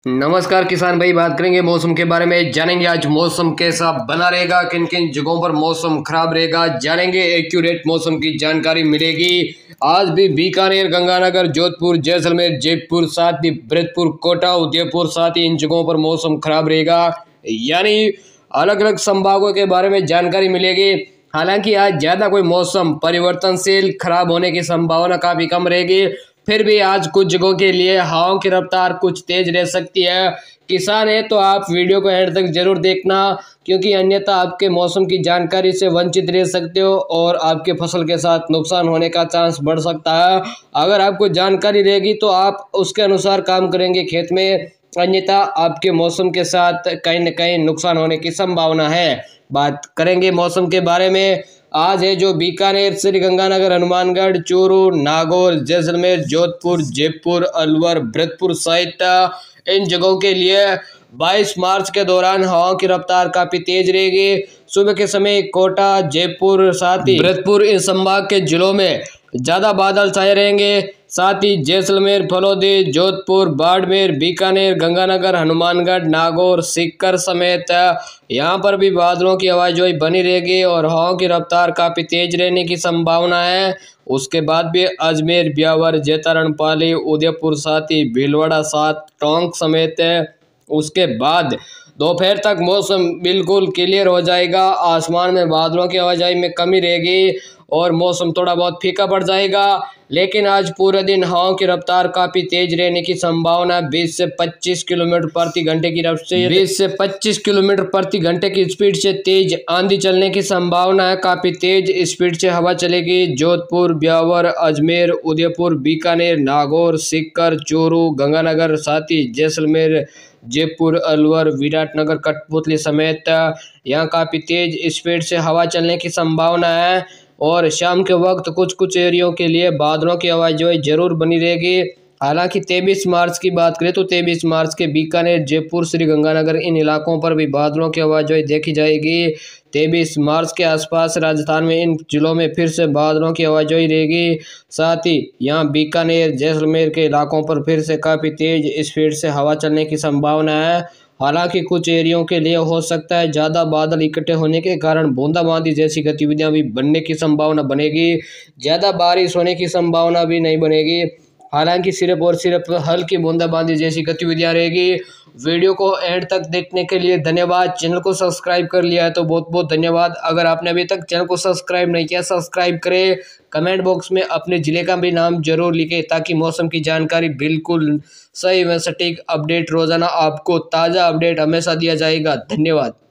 नमस्कार किसान भाई, बात करेंगे मौसम के बारे में। जानेंगे आज मौसम कैसा बना रहेगा, किन किन जगहों पर मौसम खराब रहेगा, जानेंगे। एक्यूरेट मौसम की जानकारी मिलेगी। आज भी बीकानेर, गंगानगर, जोधपुर, जैसलमेर, जयपुर, साथ ही भरतपुर, कोटा, उदयपुर, साथ ही इन जगहों पर मौसम खराब रहेगा। यानी अलग अलग संभागों के बारे में जानकारी मिलेगी। हालांकि आज ज़्यादा कोई मौसम परिवर्तनशील खराब होने की संभावना काफ़ी कम रहेगी। फिर भी आज कुछ जगहों के लिए हवाओं की रफ्तार कुछ तेज रह सकती है। किसान है तो आप वीडियो को एंड तक जरूर देखना, क्योंकि अन्यथा आपके मौसम की जानकारी से वंचित रह सकते हो और आपके फसल के साथ नुकसान होने का चांस बढ़ सकता है। अगर आपको जानकारी रहेगी तो आप उसके अनुसार काम करेंगे खेत में, अन्यथा आपके मौसम के साथ कहीं न कहीं नुकसान होने की संभावना है। बात करेंगे मौसम के बारे में। आज है जो बीकानेर, श्रीगंगानगर, हनुमानगढ़, चूरू, नागौर, जैसलमेर, जोधपुर, जयपुर, अलवर, भरतपुर सहित इन जगहों के लिए 22 मार्च के दौरान हवाओं की रफ्तार काफी तेज रहेगी। सुबह के समय कोटा, जयपुर, साथ ही भरतपुर इन संभाग के जिलों में ज्यादा बादल छाए रहेंगे। साथ ही जैसलमेर, फलोदी, जोधपुर, बाड़मेर, बीकानेर, गंगानगर, हनुमानगढ़, नागौर, सीकर समेत यहाँ पर भी बादलों की आवाजाही बनी रहेगी और हवाओं की रफ्तार काफ़ी तेज रहने की संभावना है। उसके बाद भी अजमेर, ब्यावर, जैतारण, पाली, उदयपुर, साथ ही भीलवाड़ा, साथ टोंक समेत उसके बाद दोपहर तक मौसम बिल्कुल क्लियर हो जाएगा। आसमान में बादलों की आवाजाही में कमी रहेगी और मौसम थोड़ा बहुत फीका पड़ जाएगा। लेकिन आज पूरे दिन हवाओं की रफ्तार काफ़ी तेज रहने की संभावना 20 से 25 किलोमीटर प्रति घंटे की रफ्तार से 20 से 25 किलोमीटर प्रति घंटे की स्पीड से तेज आंधी चलने की संभावना है। काफ़ी तेज स्पीड से हवा चलेगी। जोधपुर, ब्यावर, अजमेर, उदयपुर, बीकानेर, नागौर, सीकर, चूरू, गंगानगर, साथ ही जैसलमेर, जयपुर, अलवर, विराटनगर, कठपुतली समेत यहाँ काफ़ी तेज स्पीड से हवा चलने की संभावना है। और शाम के वक्त कुछ कुछ एरियो के लिए बादलों की आवाजाही जरूर बनी रहेगी। हालांकि 23 मार्च की बात करें तो 23 मार्च के बीकानेर, जयपुर, श्रीगंगानगर इन इलाकों पर भी बादलों की आवाजाही देखी जाएगी। 23 मार्च के आसपास राजस्थान में इन जिलों में फिर से बादलों की आवाजाही रहेगी। साथ ही यहाँ बीकानेर, जैसलमेर के इलाकों पर फिर से काफ़ी तेज स्पीड से हवा चलने की संभावना है। हालांकि कुछ एरियो के लिए हो सकता है ज़्यादा बादल इकट्ठे होने के कारण बूंदाबांदी जैसी गतिविधियां भी बनने की संभावना बनेगी। ज़्यादा बारिश होने की संभावना भी नहीं बनेगी। हालांकि सिर्फ और सिर्फ हल्की बूंदाबांदी जैसी गतिविधियां रहेगी। वीडियो को एंड तक देखने के लिए धन्यवाद। चैनल को सब्सक्राइब कर लिया है तो बहुत बहुत धन्यवाद। अगर आपने अभी तक चैनल को सब्सक्राइब नहीं किया, सब्सक्राइब करें। कमेंट बॉक्स में अपने ज़िले का भी नाम जरूर लिखें, ताकि मौसम की जानकारी बिल्कुल सही व सटीक अपडेट रोजाना आपको ताज़ा अपडेट हमेशा दिया जाएगा। धन्यवाद।